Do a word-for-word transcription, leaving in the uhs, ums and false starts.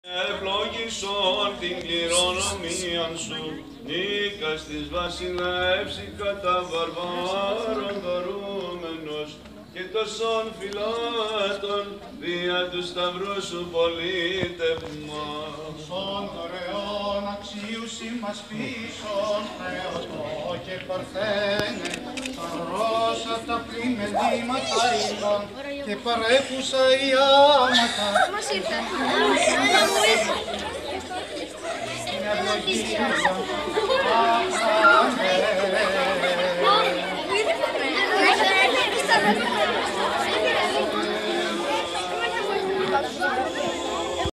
Ευλόγησον την κληρονομίαν σου, νίκας της βασιλεύση κατά βαρβάρων χαρούμενος και τόσων φυλάτων δια του σταυρού σου πολίτευμα. Των δωρεών αξίους ημάς πίσων, Θεοτό και Παρθένε, παρόσα τα πλημελήματα ήλων και παρέχουσα η άματα. Μας ήρθε. Την ευλογία, Αμέ.